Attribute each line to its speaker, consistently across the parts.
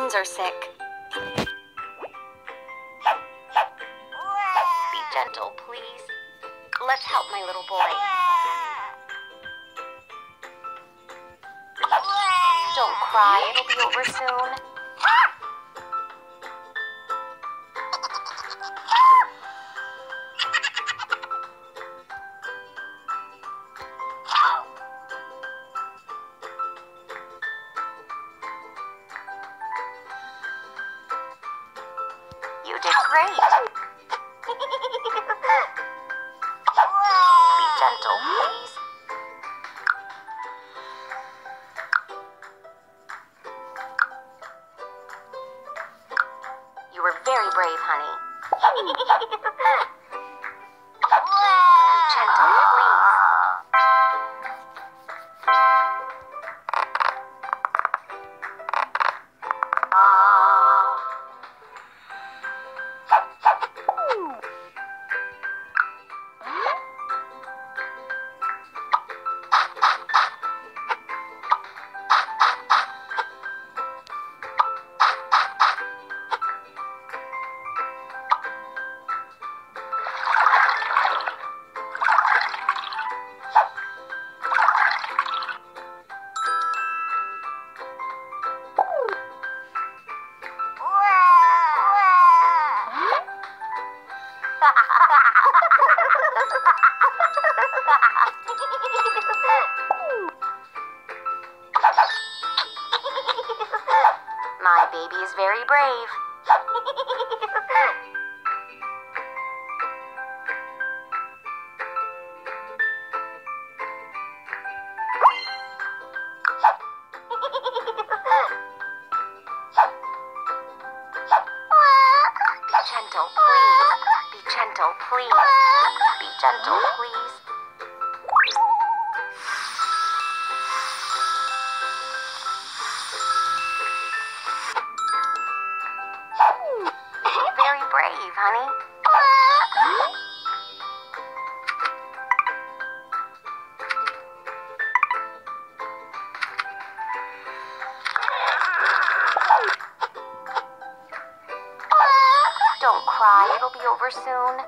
Speaker 1: bones are sick. Be gentle, please. Let's help my little boy. Don't cry, it'll be over soon. You did great. Be gentle, please. You were very brave, honey. Be gentle, please. My baby is very brave. Be gentle, please. Be gentle, please. Be gentle, please. You're very brave, honey. Don't cry, it'll be over soon.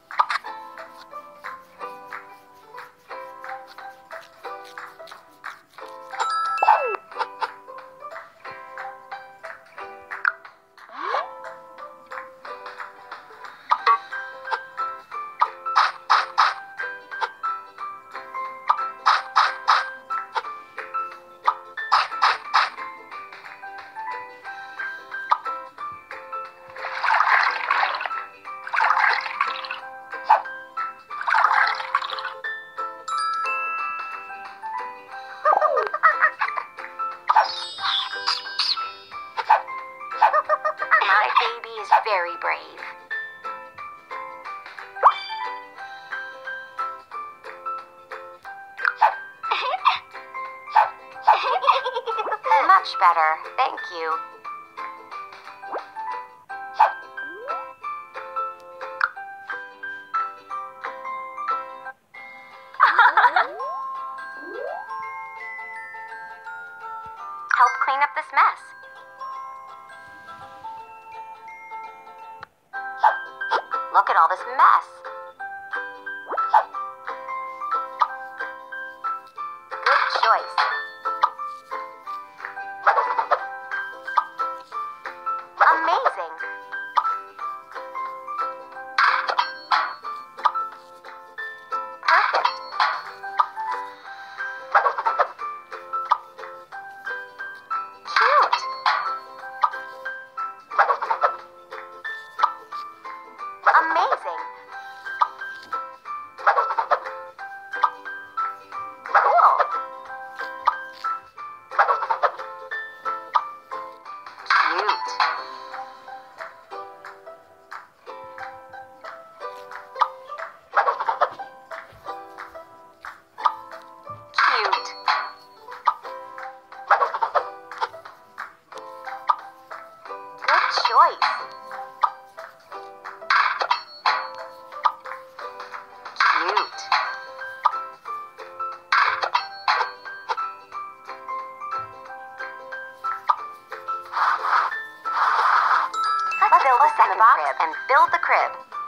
Speaker 1: My baby is very brave. Much better, thank you. Help clean up this mess. Look at all this mess. Good choice. Amazing. Perfect. Cute. Amazing. Cool. Cute. Cute. Good choice. Cute. second crib and build the crib.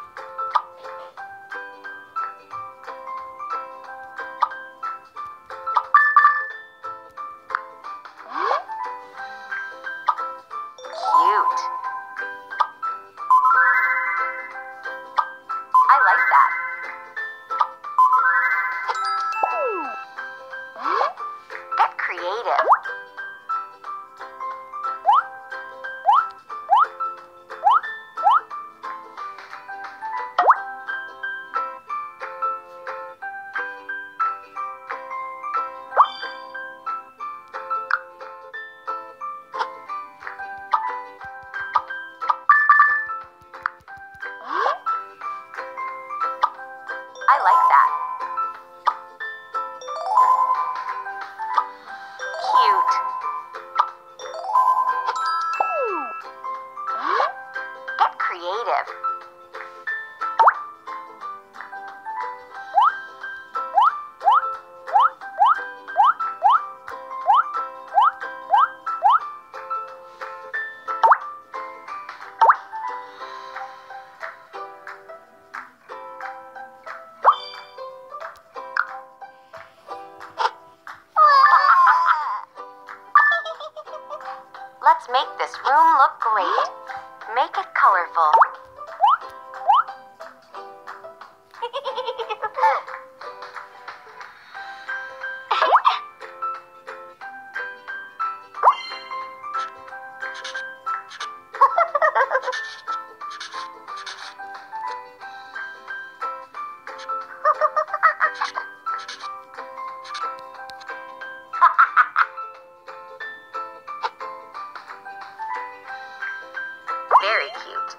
Speaker 1: Cute. I like that. Get creative. I like that. Cute. Get creative. Let's make this room look great. Make it colorful. Very cute.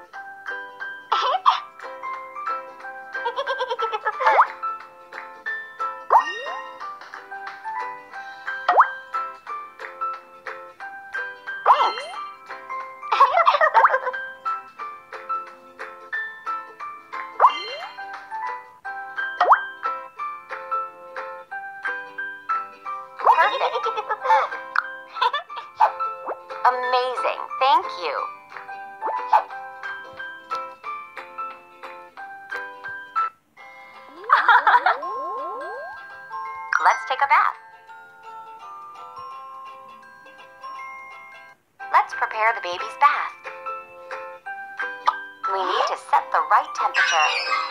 Speaker 1: Thanks. Perfect. Amazing. Thank you. Let's take a bath. Let's prepare the baby's bath. We need to set the right temperature.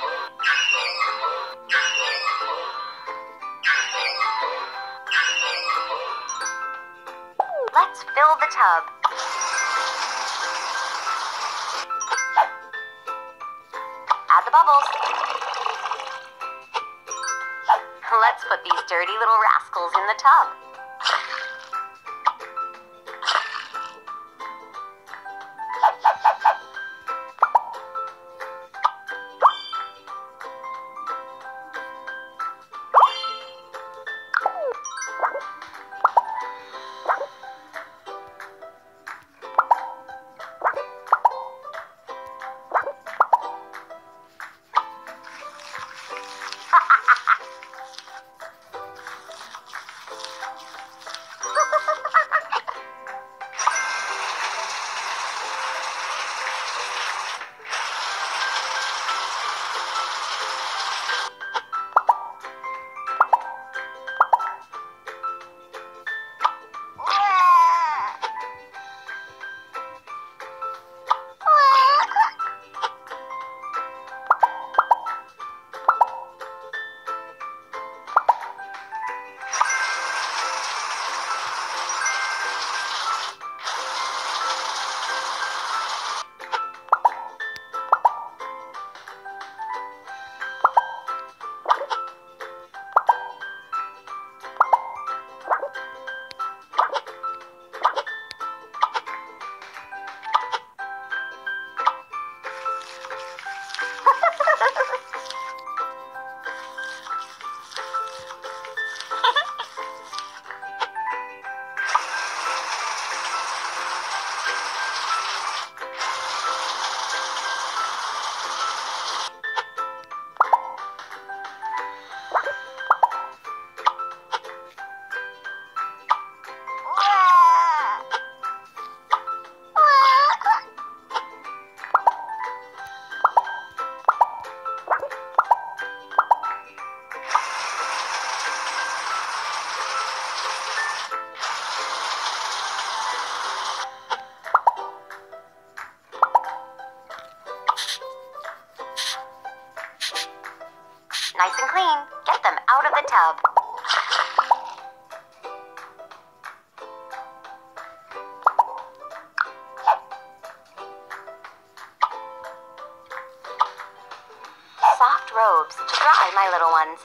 Speaker 1: Let's fill the tub. Add the bubbles. Let's put these dirty little rascals in the tub. tub. Soft robes to dry, my little ones.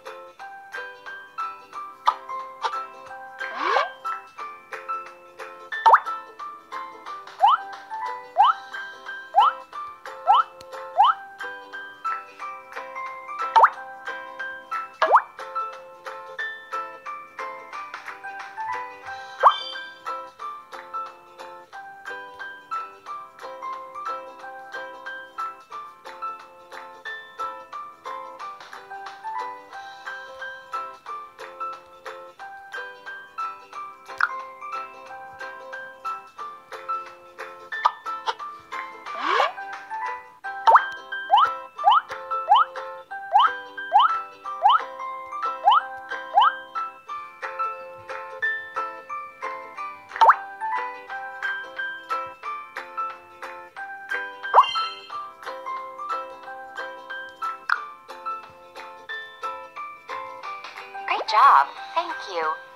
Speaker 1: Great job. Thank you.